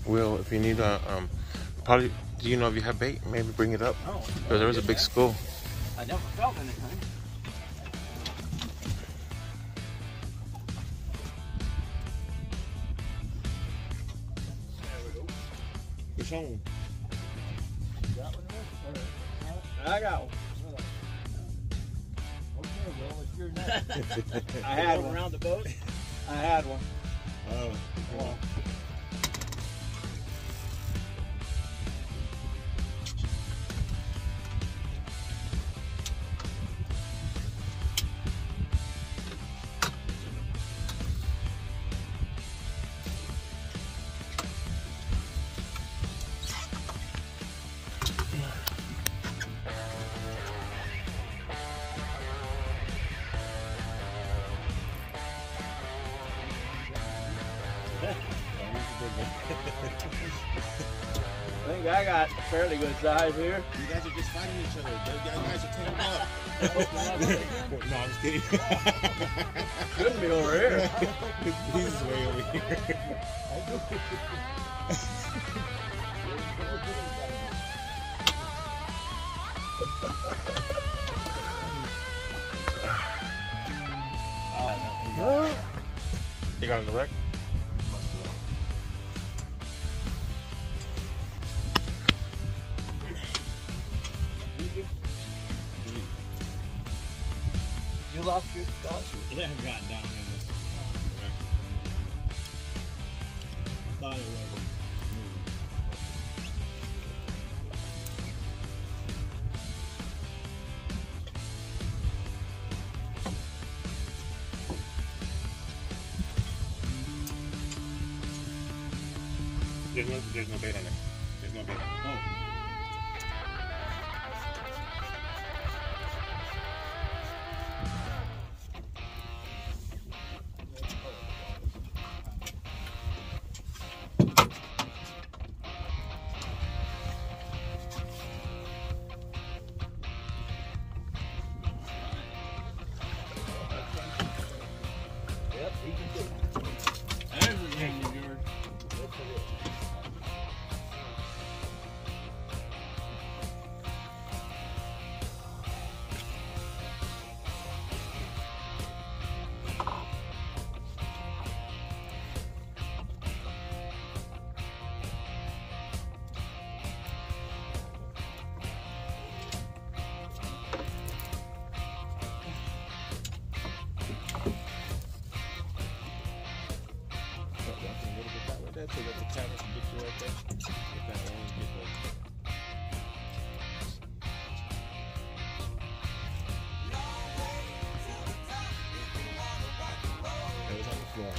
Will, if you need a, probably, do you know if you have bait? Maybe bring it up. No. Because there was a big school. I never felt anything. Which one? Got one there? I got one. Okay, well, it's your next. I had one around the boat. I had one. Oh. Well, I think I got a fairly good size here. You guys are just fighting each other. You guys are teaming up. No, I'm just kidding. Shouldn't be over here. He's way over here. You got him direct? You lost your scotch? Yeah, I got down in this. I thought it was. There's no bait on it. There's no bait. Oh. Yep, he can do it. There's a game of yours. So that the camera can get you right there. Get that one, get that. It was on the floor.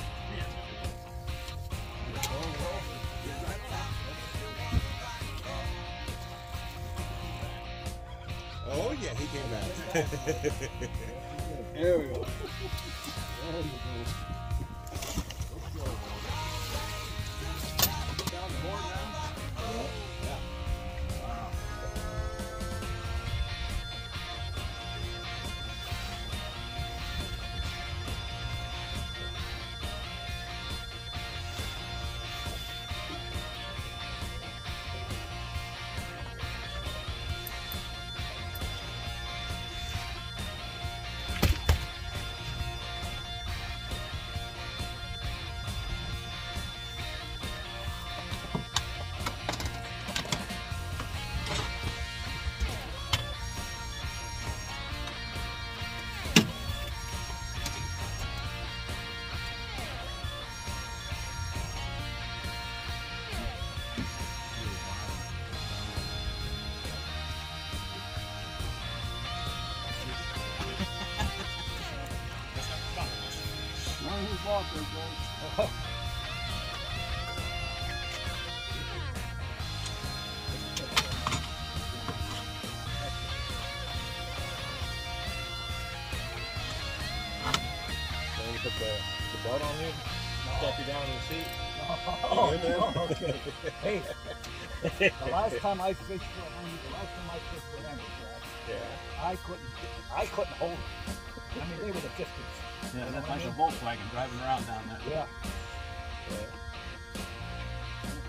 Oh yeah, he came back. There we go. Put the boat on you, strap you down in the seat. Oh, no, okay. Hey, the last time I fished for them, Yeah. I couldn't hold them. I mean, they were the 50s. Yeah, that's like a Volkswagen driving around down that. Yeah. Yeah.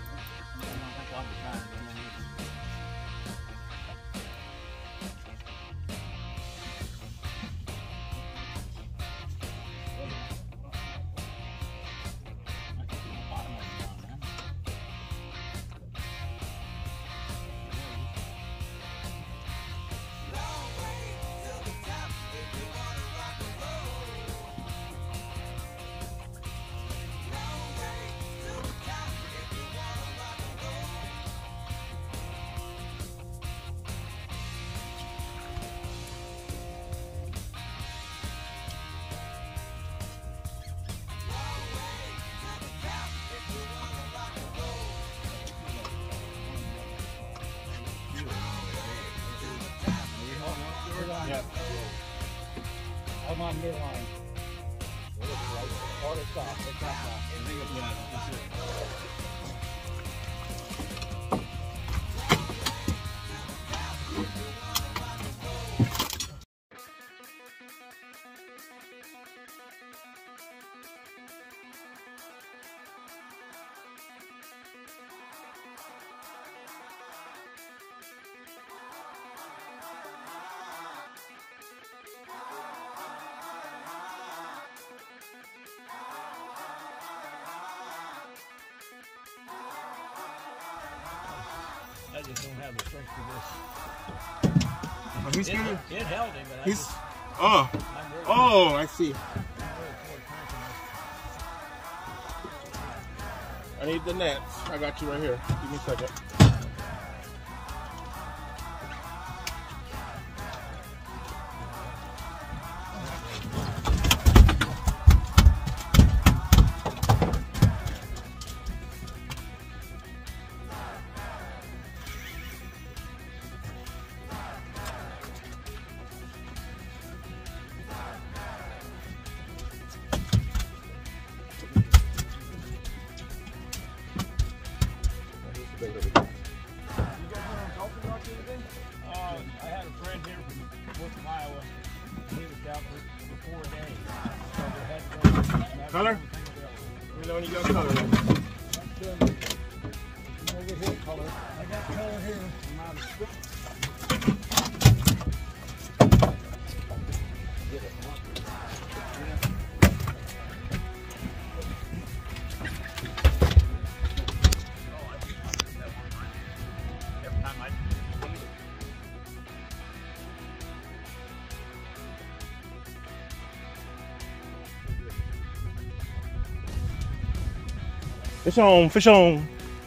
them on midline. Or it's off. It's not off. I think it's that's it. I just don't have the strength for this. Oh, he's gonna. It held him, but He's. I'm really, I see. I need the nets. I got you right here. Give me a second. I had a friend here from Western Iowa. He was down for 4 days. So we had to go. Color? Let me know when you got color. Over here, color. I got color here. I'm out of script. Fish on, fish on.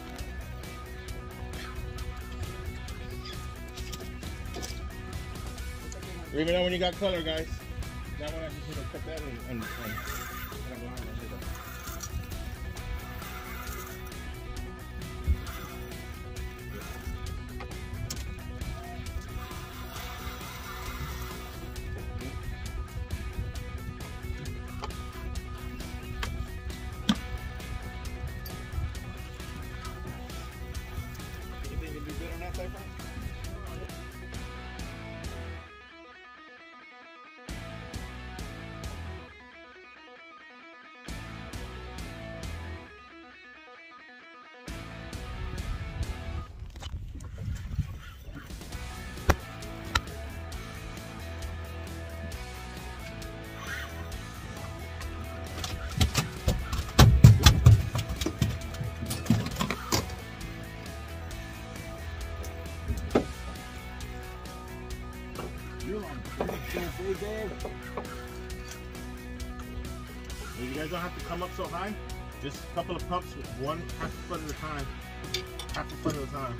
Let me know when you got color, guys. That one I just need to cut that and You guys don't have to come up so high. Just a couple of pumps with one half a foot at a time. Half a foot at a time.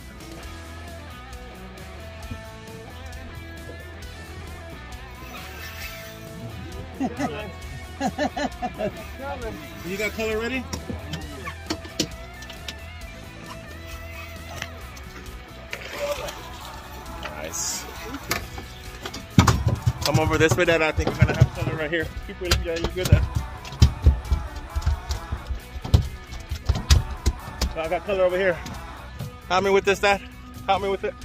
You got color ready? Nice. Come over this way, Dad. I think we're gonna have color right here. Keep it, yeah, you're good, Dad. So I got color over here. Help me with this, Dad. Help me with it.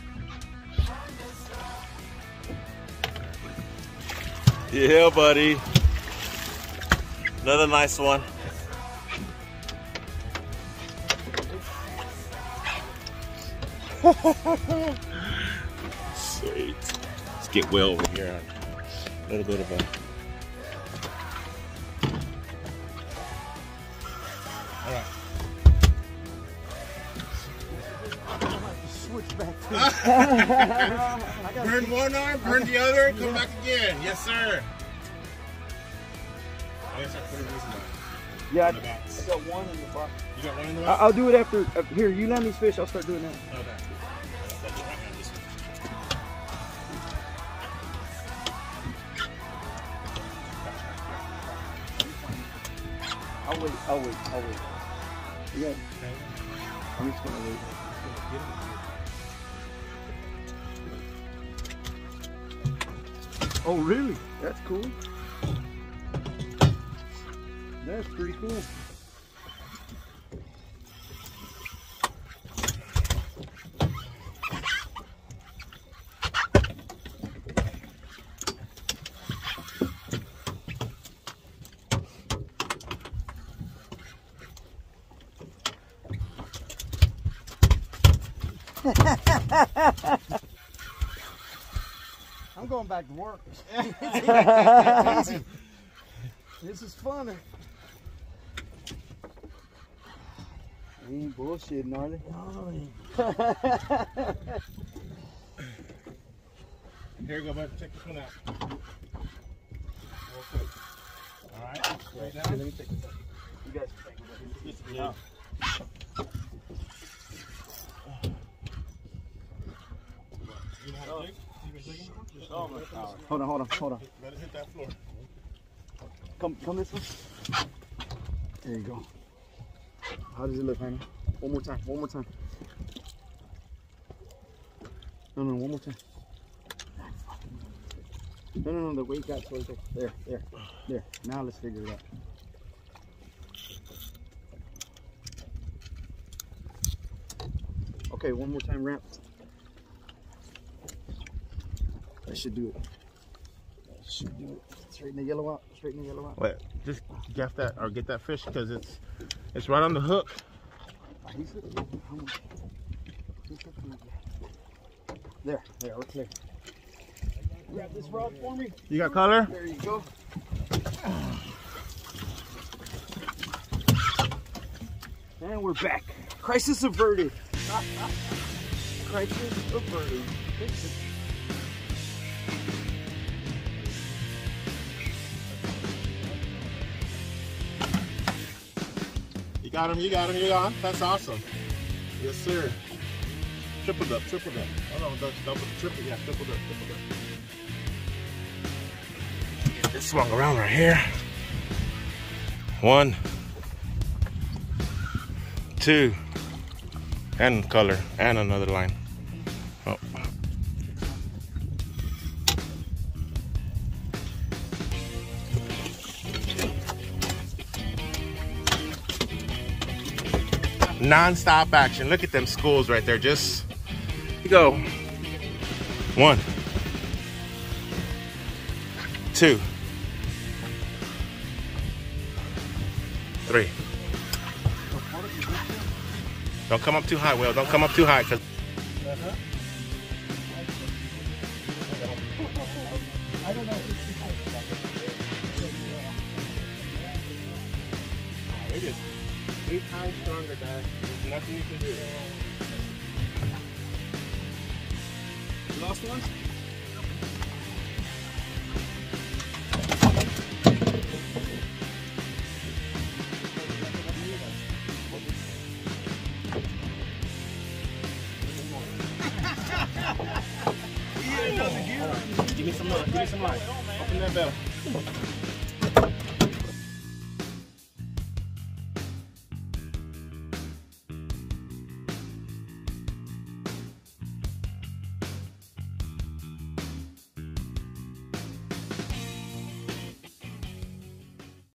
Yeah, buddy. Another nice one. Sweet. Let's get Will over here. A little bit of a... All right. Switch back to Burn one arm, burn the other, and come back again. Yes, sir. I guess I put it this one. Yeah, In the box. I got one in the box. You got one in the box? I'll do it after. Here, you land these fish. I'll start doing that. Okay. That's right hand, this one. I'll wait. Yeah. I'm just gonna wait. Oh, really? That's cool. That's pretty cool. I'm going back to work. It's easy. This is fun. We ain't bullshitting, are they? Here you go, bud. Check this one out. Real quick. All right. Right now. Let me take this. You guys can take it. This is good. You know how to dig? You been digging before? Just Hold on. let it hit that floor. Come this way. There you go. How does it look, honey? One more time. No, one more time. No, the way you got towards there. Now let's figure it out. Okay, one more time, ramp. That should do it. Straighten the yellow out. Wait, just gaff that or get that fish because it's right on the hook. There, we're clear. Grab this rod for me. You got color? There you go. And we're back. Crisis averted. Crisis averted. You got him. That's awesome. Yes, sir. Tripled up. Oh no, double, triple, yeah, tripled up. Get this swung around right here. 1, 2, and color, and another line. Oh. Non-stop action. Look at them schools right there. Just go. 1, 2, 3. Don't come up too high, Will. Don't come up too high, cause I don't know. it is 8 times stronger, guys. There's nothing you can do. Last one? Give me some line. Open that bell.